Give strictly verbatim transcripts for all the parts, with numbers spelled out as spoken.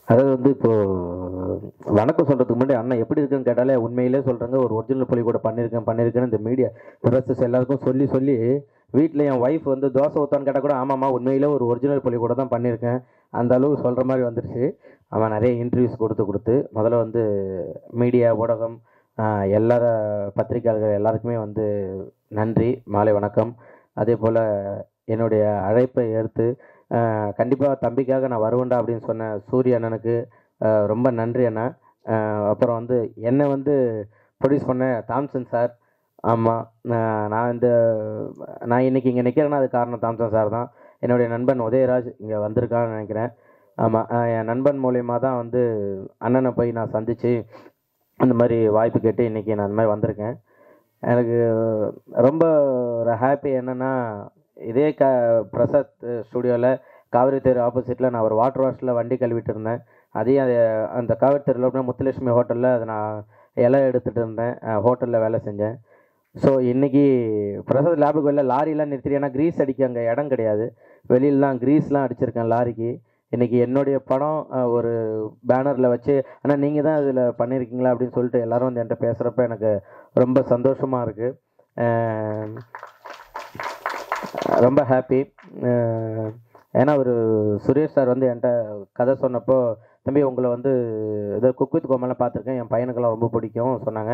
அதாவது வந்து இப்போது வணக்கம் சொல்கிறதுக்கு முன்னாடி அண்ணன் எப்படி இருக்குன்னு கேட்டாலே உண்மையிலே சொல்கிறாங்க. ஒரு ஒரிஜினல் புலி கூட பண்ணியிருக்கேன் பண்ணியிருக்கேன்னு இந்த மீடியா ப்ரொசஸ் எல்லாருக்கும் சொல்லி சொல்லி வீட்டில் என் ஒய்ஃப் வந்து தோசை ஊற்றான்னு கேட்டால் கூட ஆமாம்மா உண்மையிலே ஒரு ஒரிஜினல் புலி கூட தான் பண்ணியிருக்கேன் அந்த அளவு சொல்கிற மாதிரி வந்துருச்சு. அவன் நிறைய இன்டர்வியூஸ் கொடுத்து கொடுத்து முதல்ல வந்து மீடியா ஊடகம் எல்லார பத்திரிகையாளர்கள் எல்லாருக்குமே வந்து நன்றி, மாலை வணக்கம். அதே போல் என்னுடைய அழைப்பை ஏற்று கண்டிப்பாக தம்பிக்காக நான் வருவேன்டா அப்படின்னு சொன்ன சூரிய அண்ணனுக்கு ரொம்ப நன்றி அண்ணா. அப்புறம் வந்து என்னை வந்து ப்ரொடியூஸ் பண்ண தாம்சன் சார். ஆமாம், நான் இந்த நான் இன்றைக்கி இங்கே நிற்கிறேன்னா அது காரணம் தாம்சன் சார் தான். என்னுடைய நண்பன் உதயராஜ் இங்கே வந்திருக்கான்னு நினைக்கிறேன். ஆமாம், என் நண்பன் மூலயமா தான் வந்து அண்ணனை போய் நான் சந்தித்து அந்த மாதிரி வாய்ப்பு கேட்டு இன்றைக்கி நான் அந்த மாதிரி வந்திருக்கேன். எனக்கு ரொம்ப ஒரு ஹாப்பி என்னென்னா, இதே க பிரசாத் ஸ்டுடியோவில் காவிரி தெரு ஆப்போசிட்டில் நான் ஒரு வாட்டர் வாஷில் வண்டி கழுவிட்டு இருந்தேன். அதையும் அது அந்த காவிரி தெருவில் முத்துலட்சுமி ஹோட்டலில் அதை நான் இலை எடுத்துகிட்டு இருந்தேன், ஹோட்டலில் வேலை செஞ்சேன். ஸோ இன்றைக்கி பிரசாத் லேபுக்கு வெளில லாரிலாம் நிறுத்திட்டு, ஏன்னா க்ரீஸ் அடிக்க அங்கே இடம் கிடையாது, வெளியிலலாம் க்ரீஸ்லாம் அடிச்சிருக்கேன் லாரிக்கு. இன்றைக்கி என்னுடைய படம் ஒரு பேனரில் வச்சு ஆனால் நீங்கள் தான் இதில் பண்ணியிருக்கீங்களா அப்படின்னு சொல்லிட்டு எல்லோரும் வந்து என்கிட்ட பேசுகிறப்ப எனக்கு ரொம்ப சந்தோஷமாக இருக்குது, ரொம்ப ஹாப்பி. ஏன்னா ஒரு சுரேஷ் சார் வந்து என்கிட்ட கதை சொன்னப்போ, தம்பி உங்களை வந்து ஏதோ குக் வித் கோமாலாம் பார்த்துருக்கேன், என் பையனுக்கெல்லாம் ரொம்ப பிடிக்கும் சொன்னாங்க.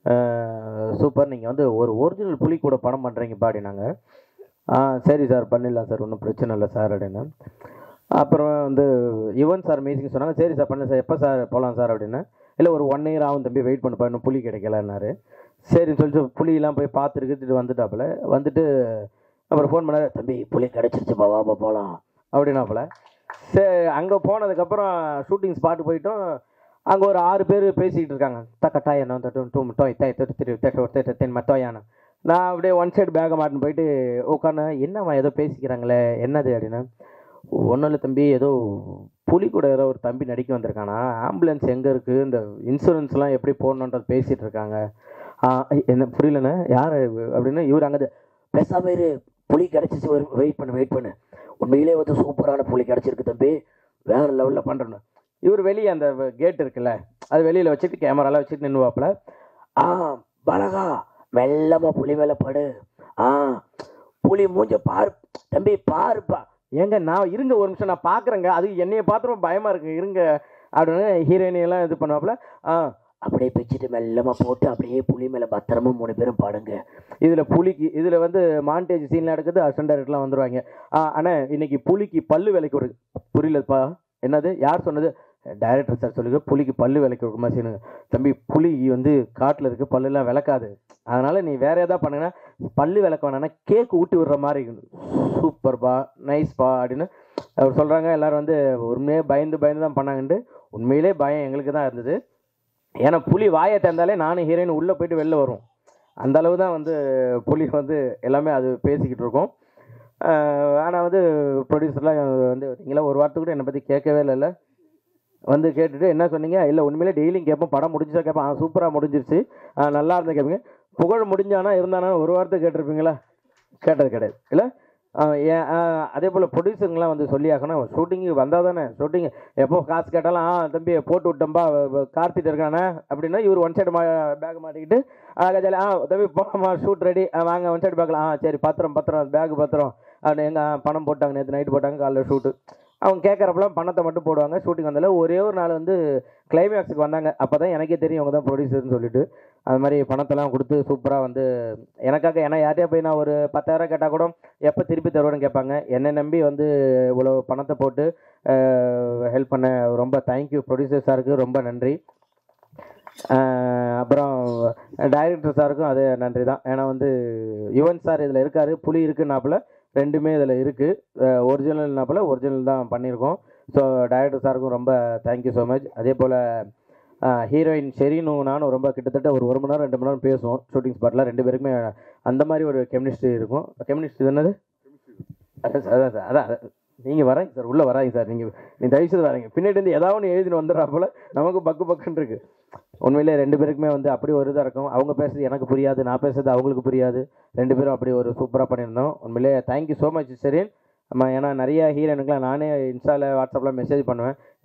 சூப்பர், நீங்கள் வந்து ஒரு ஒரிஜினல் புலி கூட படம் பண்ணுறீங்கப்பா அப்படின்னாங்க. ஆ சரி சார் பண்ணிடலாம் சார், ஒன்றும் பிரச்சனை இல்லை சார் அப்படின்னு. அப்புறம் வந்து யுவன் சார் மீட்டிங் சொன்னாங்க. சரி சார் பண்ணல சார், எப்போ சார் போகலாம் சார் அப்படின்னு. இல்லை ஒரு ஒன் இயர் ஆகும் தம்பி, வெயிட் பண்ணுப்பா, இன்னும் புலி கிடைக்கலன்னாரு. சரின்னு சொல்லிட்டு புலியெல்லாம் போய் பார்த்துருக்கிட்டு வந்துட்டாப்புல. வந்துட்டு அப்புறம் ஃபோன் பண்ணார், தம்பி புலி கிடச்சிருச்சுப்பா வாப்பா போகலாம் அப்படின்னாப்புல. சரி, அங்கே போனதுக்கப்புறம் ஷூட்டிங் ஸ்பாட்டு போயிட்டோம். அங்கே ஒரு ஆறு பேர் பேசிக்கிட்டு இருக்காங்க. தக்கட்டாயண்ணா டூ டோய் தை திரு தென் மத்தோயானா. நான் அப்படியே ஒன் சைடு பேக்கை மாட்டின்னு போயிட்டு உட்காந்து, என்னம்மா ஏதோ பேசிக்கிறாங்களே என்னது அப்படின்னா, ஒன்றும் இல்லை தம்பி, ஏதோ புலி கூட ஏதோ ஒரு தம்பி நடிக்க வந்திருக்கானா, ஆம்புலன்ஸ் எங்கே இருக்குது, இந்த இன்சூரன்ஸ்லாம் எப்படி போடணுன்றது பேசிகிட்டு இருக்காங்க. என்ன புரியலண்ணே யார் அப்படின்னு. இவர் அங்கே பேசாம இரு, புலி கிடச்சிச்சு, வெயிட் பண்ணு வெயிட் பண்ணு, உண்மையிலே வந்து சூப்பரான புலி கிடச்சிருக்கு தம்பி, வேறு லெவலில் பண்ணுறேன்னு. இவர் வெளியே அந்த கேட் இருக்குல்ல அது வெளியில் வச்சுட்டு கேமராலாம் வச்சுட்டு நின்றுவாப்பில். ஆ பலகா மெல்லமாக புலி மேலே படு, ஆ புலி மூஞ்ச பாரு தம்பி பாருப்பா. ஏங்க நான் இருங்க ஒரு நிமிஷம் நான் பார்க்குறேங்க, அது என்னையை பார்த்துரும் பயமாக இருக்குங்க இருங்க அப்படின்னு ஹீரோயினியெல்லாம் இது பண்ணுவாப்புல. ஆ அப்படியே பிச்சுட்டு மெல்லமாக போட்டு அப்படியே புலி மேலே பத்திரமா மூணு பேரும் பாடுங்க. இதில் புலிக்கு இதில் வந்து மாண்டேஜ் சீன்லாம் எடுக்குது, அசிஸ்டன்ட் டைரக்டர்லாம் வந்துடுவாங்க. ஆ ஆனால் இன்னைக்கு புலிக்கு பல்லு விலைக்கு ஒரு புரியலப்பா என்னது யார் சொன்னது, டைரக்டர் சார் சொல்லுங்க, புலிக்கு பல்லு விலைக்கு கொடுக்குமா சீனுங்க. தம்பி புலி வந்து காட்டில் இருக்குது, பல்லுலாம் விளக்காது, அதனால் நீ வேறு எதாவது பண்ணுங்கன்னா பல்லு விளக்க வேணான்னா கேக்கு ஊட்டி விடுற மாதிரி சூப்பர்ப்பா நைஸ்ப்பா அப்படின்னு அவர் சொல்கிறாங்க. எல்லோரும் வந்து உண்மையே பயந்து பயந்து தான் பண்ணாங்கன்ட்டு. உண்மையிலே பயம் எங்களுக்கு தான் இருந்தது, ஏன்னா புலி வாயை திறந்தாலே நானும் ஹீரோயின் உள்ளே போயிட்டு வெளில வரும், அந்த அளவு தான் வந்து புலி வந்து எல்லாமே அது பேசிக்கிட்டு இருக்கோம். ஆனால் வந்து ப்ரொடியூசர்லாம் வந்து நீங்களாம் ஒரு வாரத்துக்கு கூட என்னை பற்றி கேட்கவே இல்லைல்ல, வந்து கேட்டுட்டு என்ன சொன்னீங்க, இல்லை உண்மையிலே டெய்லியும் கேட்போம், படம் முடிஞ்சா கேட்பேன், ஆ சூப்பராக முடிஞ்சிருச்சு, நல்லா இருந்தால் கேட்பீங்க, புகழ் முடிஞ்சானா இருந்தானா ஒரு வாரத்தை கேட்டிருப்பீங்களா, கேட்டது கிடையாது இல்லை. ஏன் அதே போல் ப்ரொடியூசருங்களாம் வந்து சொல்லி ஆகணும், ஷூட்டிங்கு வந்தால் தானே ஷூட்டிங் எப்போ காசு கேட்டாலும் ஆ தம்பி போட்டு விட்டோம்பா கார்த்திட்டு இருக்கானே அப்படின்னா இவர் ஒன் சைடு மா பேக் மாட்டிக்கிட்டு அழகா ஜாலி, ஆ தம்பி போகலாமா ஷூட் ரெடி, வாங்க ஒன் சைடு பேக்கில், ஆ சரி பத்திரம் பத்திரம் பேக் பத்திரம் அப்படின்னு. எங்கள் பணம் போட்டாங்க, நேற்று நைட்டு போட்டாங்க, காலையில் ஷூட்டு. அவங்க கேட்குறப்பெல்லாம் பணத்தை மட்டும் போடுவாங்க. ஷூட்டிங் வந்தாலும் ஒரே ஒரு நாள் வந்து கிளைமேக்ஸுக்கு வந்தாங்க, அப்போ தான் எனக்கே தெரியும் அவங்க தான் ப்ரொடியூசர்னு சொல்லிட்டு. அது மாதிரி பணத்தெல்லாம் கொடுத்து சூப்பராக வந்து எனக்காக, ஏன்னா யார்ட்டையா போய் நான் ஒரு பத்தாயிரம் கேட்டால் கூட எப்போ திருப்பி தருவேன்னு கேட்பாங்க, என்னை நம்பி வந்து இவ்வளோ பணத்தை போட்டு ஹெல்ப் பண்ண ரொம்ப தேங்க்யூ ப்ரொடியூசர் சாருக்கு, ரொம்ப நன்றி. அப்புறம் டைரக்டர் சாருக்கும் அதே நன்றி தான், ஏன்னா வந்து யுவன் சார் இதில் இருக்கார், புலி இருக்குன்னாப்புல ரெண்டுமே இதில் இருக்குது, ஒரிஜினல்னாப்புல ஒரிஜினல் தான் பண்ணியிருக்கோம். ஸோ டைரக்டர் சாருக்கும் ரொம்ப தேங்க்யூ ஸோ மச். அதே போல் ஹீரோயின் ஷெரீனும் நானும் ரொம்ப கிட்டத்தட்ட ஒரு ஒரு மணி நேரம் ரெண்டு மணி நேரம் பேசுவோம் ஷூட்டிங் ஸ்பாட்டில், ரெண்டு பேருக்குமே அந்த மாதிரி ஒரு கெமிஸ்ட்ரி இருக்கும். கெமிஸ்ட்ரி என்னது அதான் சார், அதான் நீங்கள் வராங்க சார், உள்ளே வராங்க சார், நீங்கள் நீ தயவுசெய்து வராங்க, பின்னாடி வந்து ஏதாவது ஒன்று எழுதின்னு வந்துடுறா போல் நமக்கு பக்கு பக்குன்னு இருக்குது. உண்மையிலே ரெண்டு பேருக்குமே வந்து அப்படி ஒரு இதாக இருக்கும், அவங்க பேசுறது எனக்கு புரியாது, நான் பேசுறது அவங்களுக்கு புரியாது, ரெண்டு பேரும் அப்படி ஒரு சூப்பராக பண்ணியிருந்தோம். உண்மையிலே தேங்க்யூ ஸோ மச் ஷெரீன். ஆமாம், ஏன்னா நிறைய ஹீரோயினுக்குலாம் நானே இன்ஸ்டாவில் வாட்ஸ்அப்பில் மெசேஜ் பண்ணுவேன்,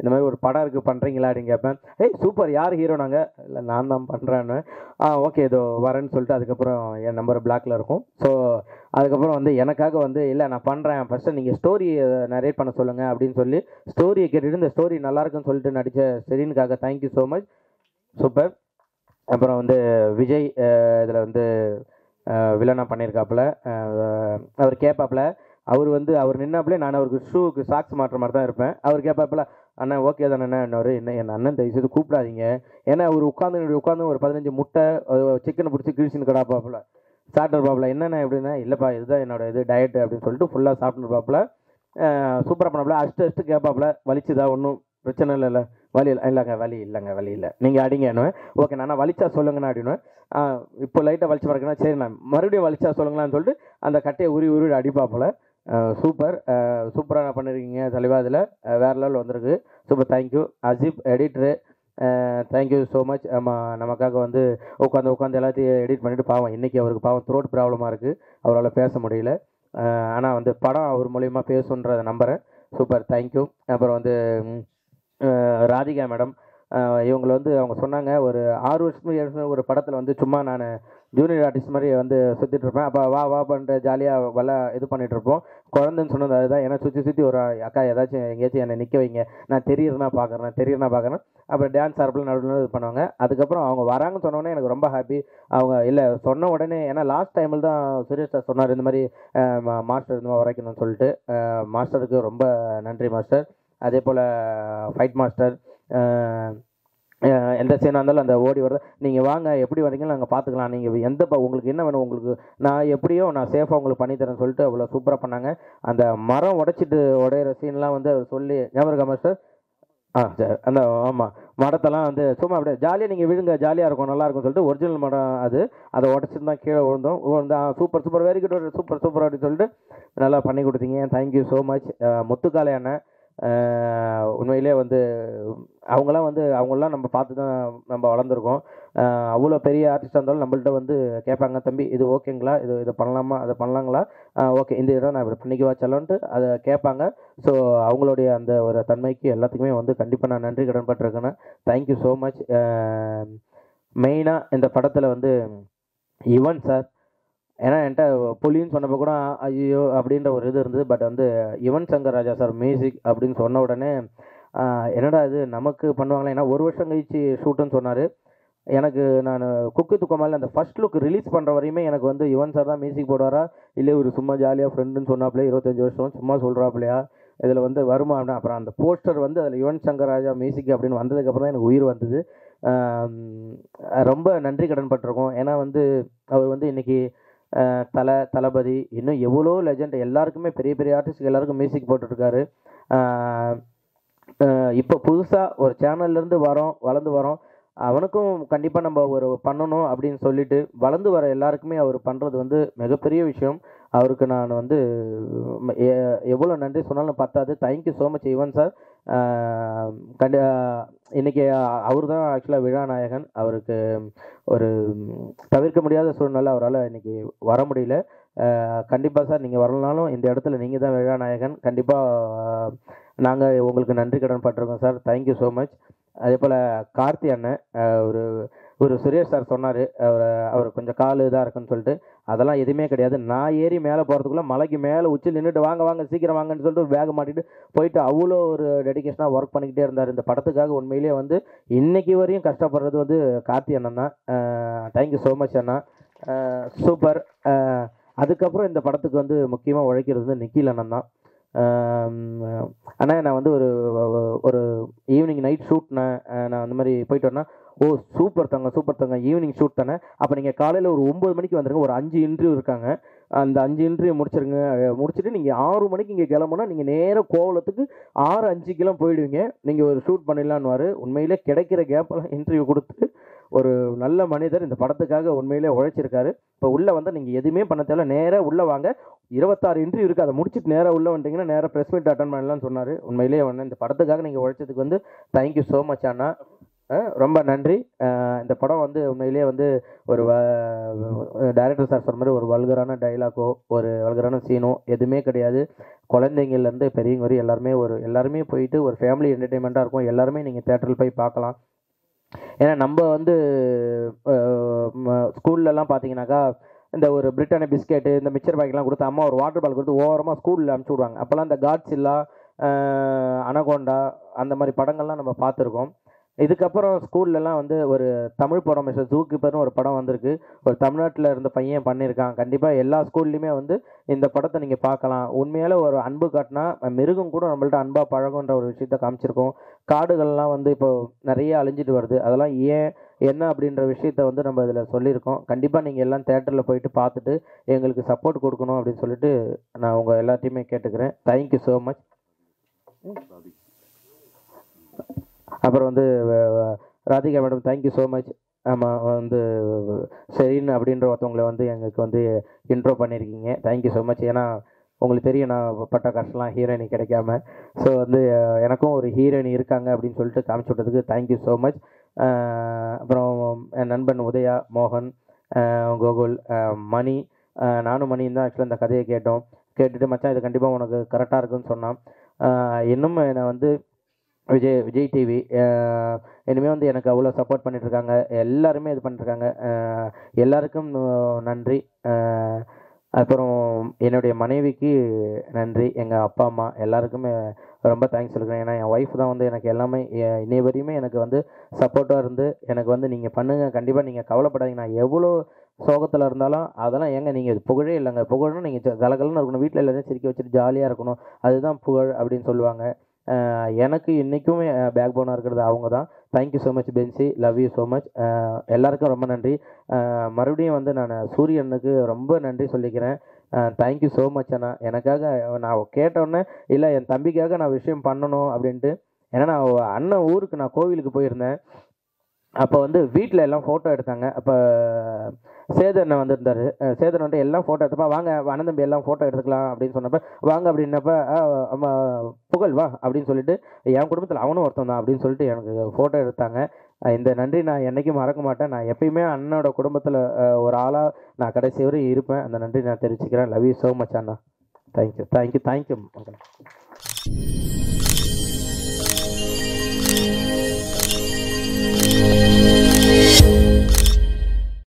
இந்த மாதிரி ஒரு படம் இருக்குது பண்ணுறீங்களா அப்படின்னு கேட்பேன். ஏய் சூப்பர், யார் ஹீரோ? நாங்கள் இல்லை நான் தான் பண்ணுறேன்னு. ஆ ஓகே இதோ வரேன்னு சொல்லிட்டு அதுக்கப்புறம் என் நம்பர் பிளாக்ல இருக்கும். ஸோ அதுக்கப்புறம் வந்து எனக்காக வந்து இல்லை நான் பண்ணுறேன், ஃபஸ்ட்டு நீங்கள் ஸ்டோரியை நரேட் பண்ண சொல்லுங்கள் அப்படின்னு சொல்லி ஸ்டோரியை கேட்டுட்டு இந்த ஸ்டோரி நல்லா இருக்குன்னு சொல்லிட்டு நடித்த செரீனுக்காக தேங்க்யூ ஸோ மச். சூப்பர். அப்புறம் வந்து விஜய் இதில் வந்து வில்லனா பண்ணியிருக்காப்புல. அவர் கேட்பாப்புல, அவர் வந்து அவர் நின்னாப்புல நான் அவருக்கு ஷூவுக்கு சாக்ஸ் மாட்டுற மாதிரி தான் இருப்பேன். அவர் கேட்பாப்புல, அண்ணா ஓகே தானே இன்னொரு என்ன என் அண்ணன் தயவு செய்து கூப்பிடாதீங்க. ஏன்னா அவர் உட்காந்து உட்காந்து ஒரு பதினஞ்சு முட்டை சிக்கனை பிடிச்சி கிழிச்சின்னு கிடாப்பாப்புல சாப்பிட்டுருப்பாப்புல. என்னென்ன எப்படின்னா இல்லைப்பா இதுதான் என்னோட இது டயட்டு அப்படின்னு சொல்லிட்டு ஃபுல்லாக சாப்பிட்டுருப்பாப்புல. சூப்பராக பண்ணாப்புல. அஷ்டு அஷ்டு கேட்பாப்புல, வலிச்சுதா? ஒன்றும் பிரச்சனை இல்லைல்ல? வலி இல்லை இல்லைங்க வலி இல்லைங்க வலி இல்லை நீங்கள் அடிங்கன்னு. ஓகே நான் வலிச்சா சொல்லுங்கண்ணா அப்படின்னு. இப்போ லைட்டாக வலிச்சு பார்க்கணும், சரி நான் மறுபடியும் வலிச்சா சொல்லுங்களான்னு சொல்லிட்டு அந்த கட்டையை உரி உருவி அடிப்பாப்புல. சூப்பர், சூப்பராக பண்ணியிருக்கீங்க தலைவா. இதில் வேறு லெவல் வந்திருக்கு. Super, thank you. Ajeeb editor, thank you so much. ஆமாம் நமக்காக வந்து உட்காந்து உட்காந்து எல்லாத்தையும் எடிட் பண்ணிவிட்டு, பாவம் இன்றைக்கி அவருக்கு பாவம் த்ரோட் ப்ராப்ளமாக இருக்குது, அவரால் பேச முடியல. ஆனால் வந்து படம் அவர் மூலிமா பேசுன்றதை நம்புகிறேன். Super, thank you. அப்புறம் வந்து ராதிகா மேடம், இவங்களை வந்து அவங்க சொன்னாங்க ஒரு ஆறு வருஷம் ஏழு வருஷம் ஒரு படத்தில் வந்து சும்மா நான் ஜூனியர் ஆர்டிஸ்ட் மாதிரி வந்து சுற்றிட்டு இருப்பேன். அப்போ வா வா பண்ணுற ஜாலியாக வல இது பண்ணிகிட்டு இருப்போம். குழந்தைன்னு சொன்னது அதுதான். ஏன்னா சுற்றி சுற்றி ஒரு அக்கா ஏதாச்சும் எங்கேயாச்சும் என்னை நிற்க வைங்க, நான் தெரியுறேன்னா பார்க்குறேன் தெரியுறேன்னா பார்க்குறேன். அப்புறம் டான்ஸ் ஆர்ப்பில் நடுவில் இது பண்ணுவாங்க. அதுக்கப்புறம் அவங்க வராங்கன்னு சொன்னோடனே எனக்கு ரொம்ப ஹாப்பி. அவங்க இல்லை சொன்ன உடனே, ஏன்னா லாஸ்ட் டைமில் தான் சுரேஷ் சார் சொன்னார் இந்த மாதிரி மாஸ்டர் இந்த மாதிரி உரைக்கணும்னு சொல்லிட்டு. மாஸ்டருக்கு ரொம்ப நன்றி மாஸ்டர். அதே போல் ஃபைட் மாஸ்டர், எந்த சீனாக இருந்தாலும் அந்த ஓடி வரது நீங்கள் வாங்க எப்படி வரீங்களோ நாங்கள் பார்த்துக்கலாம், நீங்கள் எந்த உங்களுக்கு என்ன வேணும் உங்களுக்கு நான் எப்படியோ நான் சேஃபாக உங்களுக்கு பண்ணித்தரேன்னு சொல்லிட்டு அவ்வளோ சூப்பராக பண்ணாங்க. அந்த மரம் உடைச்சிட்டு உடையிற சீன்லாம் வந்து அவர் சொல்லி ஞாபகம் மாஸ்டர். ஆ சார் அந்த ஆமாம் மரத்தெல்லாம் வந்து சும்மா அப்படியே ஜாலியாக நீங்கள் விழுங்க, ஜாலியாக இருக்கும் நல்லாயிருக்கும் சொல்லிட்டு ஒரிஜினல் மரம் அது, அதை உடச்சிட்டு தான் கீழே விழுந்தோம். விழுந்தா super super very good super super அப்படின்னு சொல்லிட்டு நல்லா பண்ணி கொடுத்தீங்க. Thank you so much. முத்துக்காலை அண்ணன், உண்மையிலே வந்து அவங்களாம் வந்து அவங்களாம் நம்ம பார்த்து தான் நம்ம வளர்ந்துருக்கோம். அவ்வளோ பெரிய ஆர்டிஸ்டாக இருந்தாலும் நம்மள்ட்ட வந்து கேட்பாங்க, தம்பி இது ஓகேங்களா, இது இதை பண்ணலாமா அதை பண்ணலாங்களா, ஓகே இந்த இடம் நான் இப்படி பண்ணிக்குவா செல்லன்ட்டு அதை கேட்பாங்க. ஸோ அவங்களுடைய அந்த ஒரு தன்மைக்கு எல்லாத்துக்குமே வந்து கண்டிப்பாக நான் நன்றி கடன்பட்டிருக்கேன். Thank you so much. மெயினாக இந்த படத்தில் வந்து யுவன் சார், ஏன்னா என்கிட்ட புலின்னு சொன்னப்போ கூட ஐயோ அப்படின்ற ஒரு இது இருந்தது. பட் வந்து யுவன் சங்கர் ராஜா சார் மியூசிக் அப்படின்னு சொன்ன உடனே என்னடா இது நமக்கு பண்ணுவாங்களே, ஏன்னா ஒரு வருஷம் கழிச்சு ஷூட்டுன்னு சொன்னார். எனக்கு நான் குக்கு துக்கமால அந்த ஃபர்ஸ்ட் லுக் ரிலீஸ் பண்ணுற வரையுமே எனக்கு வந்து யுவன் சார் தான் மியூசிக் போடுவாரா இல்லை ஒரு சும்மா ஜாலியாக ஃப்ரெண்டுன்னு சொன்னாப்லையே இருபத்தஞ்சி வருஷம் சும்மா சொல்கிறாப்லையா இதில் வந்து வருமா அப்படின்னா, அப்புறம் அந்த போஸ்டர் வந்து அதில் யுவன் சங்கர் ராஜா மியூசிக் அப்படின்னு வந்ததுக்கப்புறம் தான் எனக்கு உயிர் வந்தது. ரொம்ப நன்றி கடன் பட்டிருக்கோம். ஏன்னா வந்து அவர் வந்து இன்றைக்கி தலை தளபதி இன்னும் எவ்வளோ லெஜண்ட் எல்லாருக்குமே பெரிய பெரிய ஆர்டிஸ்ட் எல்லாருக்கும் மியூசிக் போட்டுட்ருக்காரு. இப்போ புதுசாக ஒரு சேனல்லேருந்து வரோம் வளர்ந்து வரோம், அவனுக்கும் கண்டிப்பாக நம்ம ஒரு பண்ணணும் அப்படின்னு சொல்லிட்டு வளர்ந்து வர எல்லாருக்குமே அவர் பண்ணுறது வந்து மிகப்பெரிய விஷயம். அவருக்கு நான் வந்து எவ்வளோ நன்றி சொன்னாலும் பத்தாது. Thank you so much Yuvan sir. கண்டி இன்றைக்கி அவர் தான் ஆக்சுவலாக விழாநாயகன். அவருக்கு ஒரு தவிர்க்க முடியாத சூழ்நிலை, அவரால் இன்றைக்கி வர முடியல. கண்டிப்பாக சார் நீங்கள் வரலனாலும் இந்த இடத்துல நீங்கள் தான் விழாநாயகன். கண்டிப்பாக நாங்கள் உங்களுக்கு நன்றி கடன் பட்டிருக்கோம் சார். Thank you so much. அதே போல் கார்த்தி அண்ணன், ஒரு ஒரு சுரேஷ் சார் சொன்னார் அவர் அவர் கொஞ்சம் கால் இதாக இருக்குன்னு சொல்லிட்டு, அதெல்லாம் எதுவுமே கிடையாது. நான் ஏறி மேலே போகிறதுக்குள்ளே மலைக்கு மேலே உச்சி நின்றுட்டு வாங்க வாங்க சீக்கிரம் வாங்கன்னு சொல்லிட்டு பேக் மாட்டிட்டு போயிட்டு அவ்வளோ ஒரு டெடிக்கேஷனாக ஒர்க் பண்ணிக்கிட்டே இருந்தார் இந்த படத்துக்காக. உண்மையிலேயே வந்து இன்றைக்கி வரையும் கஷ்டப்படுறது வந்து கார்த்தி அண்ணன் தான். தேங்க்யூ ஸோ மச் அண்ணா, சூப்பர். அதுக்கப்புறம் இந்த படத்துக்கு வந்து முக்கியமாக உழைக்கிறது வந்து நிக்கில் அண்ணன் தான். ஆனால் நான் வந்து ஒரு ஒரு ஈவினிங் நைட் ஷூட்னே நான் அந்த மாதிரி போயிட்டு வரேன்னா, ஓ சூப்பர் தங்க சூப்பர் தங்க ஈவினிங் ஷூட் தானே, அப்போ நீங்கள் காலையில் ஒரு ஒம்பது மணிக்கு வந்துடுங்க, ஒரு அஞ்சு இன்டர்வியூ இருக்காங்க, அந்த அஞ்சு இன்டர்வியூ முடிச்சிருங்க, முடிச்சுட்டு நீங்கள் ஆறு மணிக்கு இங்கே கிளம்புனா நீங்கள் நேராக கோவலத்துக்கு ஆறு அஞ்சுக்கெல்லாம் போயிடுவீங்க, நீங்கள் ஒரு ஷூட் பண்ணிடலான்னு. உண்மையிலே கிடைக்கிற கேப்பெல்லாம் இன்டர்வியூ கொடுத்து ஒரு நல்ல மனிதர் இந்த படத்துக்காக உண்மையிலே உழைச்சிருக்காரு. இப்போ உள்ளே வந்து நீங்கள் எதுவுமே பண்ண தேவை, நேராக உள்ளே வாங்க, இருபத்தாறு இன்டர்வியூ இருக்குது, அதை முடிச்சுட்டு நேராக உள்ளே வந்துட்டிங்கன்னா நேராக ப்ரெஸ் மீட் அட்டன் பண்ணலாம்னு சொன்னார். உண்மையிலேயே வந்து இந்த படத்துக்காக நீங்கள் உழைச்சதுக்கு வந்து தேங்க்யூ ஸோ மச் அண்ணா. ரொம்ப நன்றி. இந்த படம் வந்து உண்மையிலேயே வந்து ஒரு டைரக்டர் சார் சொன்ன மாதிரி ஒரு வல்கரான டைலாக்கோ ஒரு வல்கரான சீனோ எதுவுமே கிடையாது. குழந்தைங்கள்லேருந்து பெரியவங்க வரை எல்லாருமே ஒரு எல்லாருமே போயிட்டு ஒரு ஃபேமிலி என்டர்டெயின்மெண்ட்டாக இருக்கும். எல்லாருமே நீங்கள் தேட்டரில் போய் பார்க்கலாம். ஏன்னா நம்ம வந்து ஸ்கூல்லலாம் பார்த்தீங்கன்னாக்கா இந்த ஒரு பிரிட்டானிய பிஸ்கெட்டு இந்த மிக்சர் பாக்கெட்லாம் கொடுத்து அம்மா ஒரு வாட்டர் பால் கொடுத்து ஓரமாக ஸ்கூலில் அனுப்பிச்சி விடுவாங்க. அப்போல்லாம் இந்த காட்ஸில்லா அனகோண்டா அந்த மாதிரி படங்கள்லாம் நம்ம பார்த்துருக்கோம். இதுக்கப்புறம் ஸ்கூல்லலாம் வந்து ஒரு தமிழ் படம் மிஸ்டர் ஜூ கீப்பர்னு ஒரு படம் வந்திருக்கு. ஒரு தமிழ்நாட்டில் இருந்த பையன் பண்ணியிருக்கான். கண்டிப்பாக எல்லா ஸ்கூல்லையுமே வந்து இந்த படத்தை நீங்கள் பார்க்கலாம். உண்மையால் ஒரு அன்பு காட்டினா மிருகம் கூட நம்மள்ட்ட அன்பாக பழகுன்ற ஒரு விஷயத்த காமிச்சிருக்கோம். காடுகள்லாம் வந்து இப்போ நிறைய அழிஞ்சிட்டு வருது. அதெல்லாம் ஏன் என்ன அப்படின்ற விஷயத்த வந்து நம்ம இதில் சொல்லியிருக்கோம். கண்டிப்பாக நீங்கள் எல்லாம் தேட்டரில் போயிட்டு பார்த்துட்டு எங்களுக்கு சப்போர்ட் கொடுக்கணும் அப்படின்னு சொல்லிட்டு நான் உங்கள் எல்லாத்தையுமே கேட்டுக்கிறேன். Thank you so much. அப்புறம் வந்து Radhika madam thank you so much. ஆமாம் வந்து ஷெரீன் அப்படின்ற ஒருத்தவங்களை வந்து எங்களுக்கு வந்து இன்ட்ரோ பண்ணியிருக்கீங்க. Thank you so much. ஏன்னா உங்களுக்கு தெரியும் நான் பட்ட கஷ்டம்லாம் ஹீரோயினி கிடைக்காம. ஸோ வந்து எனக்கும் ஒரு ஹீரோயினி இருக்காங்க அப்படின்னு சொல்லிட்டு காமிச்சு விட்டதுக்கு தேங்க்யூ ஸோ மச். அப்புறம் என் நண்பன் உதயா, மோகன், கோகுல், மணி, நானும் மணியும் தான் ஆக்சுவலாக இந்த கதையை கேட்டோம். கேட்டுட்டு மச்சான் இது கண்டிப்பாக உனக்கு கரெக்டாக இருக்குன்னு சொன்னான். இன்னும் என்னை வந்து விஜய் விஜய் டிவி இனிமேல் வந்து எனக்கு அவ்வளோ சப்போர்ட் பண்ணிகிட்ருக்காங்க. எல்லாருமே இது பண்ணிட்டுருக்காங்க. எல்லாருக்கும் நன்றி. அப்புறம் என்னுடைய மனைவிக்கு நன்றி. எங்கள் அப்பா அம்மா எல்லாருக்குமே ரொம்ப தேங்க்ஸ் சொல்லிக்கிறேன். ஏன்னா என் ஒய்ஃப் தான் வந்து எனக்கு எல்லாமே இன்னைய வரையுமே எனக்கு வந்து சப்போர்ட்டாக இருந்து எனக்கு வந்து நீங்கள் பண்ணுங்கள், கண்டிப்பாக நீங்கள் கவலைப்படாதீங்க, நான் எவ்வளோ சோகத்தில் இருந்தாலும் அதெல்லாம் ஏங்க நீங்கள் இது புகழே இல்லைங்க, புகழ்னா நீங்கள் கலகலன்னு இருக்கணும், வீட்டில் எல்லாத்தையும் சிரிக்க வச்சுட்டு ஜாலியாக இருக்கணும், அதுதான் புகழ் அப்படின்னு சொல்லுவாங்க. எனக்கு இன்றைக்குமே பேக் போனாக இருக்கிறது அவங்க தான். Thank you so much Bency, love you so much. எல்லாருக்கும் ரொம்ப நன்றி. மறுபடியும் வந்து நான் சூரியனுக்கு ரொம்ப நன்றி சொல்லிக்கிறேன். தேங்க்யூ ஸோ மச் அண்ணா. எனக்காக நான் கேட்டோன்னே இல்லை என் தம்பிக்காக நான் விஷயம் பண்ணணும் அப்படின்ட்டு. ஏன்னா நான் அண்ணன் ஊருக்கு நான் கோவிலுக்கு போயிருந்தேன். அப்போ வந்து வீட்டில் எல்லாம் ஃபோட்டோ எடுத்தாங்க. அப்போ சேதன் வந்திருந்தார். சேதன் வந்து எல்லாம் ஃபோட்டோ எடுத்தப்ப வாங்க அண்ணன் தம்பி எல்லாம் ஃபோட்டோ எடுத்துக்கலாம் அப்படின்னு சொன்னப்போ வாங்க அப்படின்னப்ப அம்மா புகழ் வா அப்படின்னு சொல்லிட்டு என் குடும்பத்தில் அவனும் ஒருத்தன் தான் அப்படின்னு சொல்லிட்டு எனக்கு ஃபோட்டோ எடுத்தாங்க. இந்த நன்றி நான் என்றைக்கும் மறக்க மாட்டேன். நான் எப்பயுமே அண்ணனோட குடும்பத்தில் ஒரு ஆளாக நான் கடைசி வரை இருப்பேன். அந்த நன்றி நான் தெரிவிச்சுக்கிறேன். லவ் யூ ஸோ மச் அண்ணா. Thank you thank you thank you.